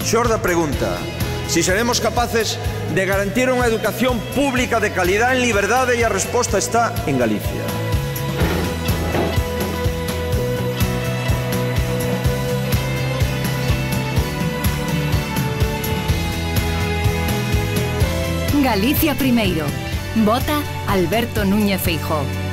Xorda pregunta si seremos capaces de garantir unha educación pública de calidad en liberdade e a resposta está en Galicia. Galicia primeiro. Vota Alberto Núñez Feijóo.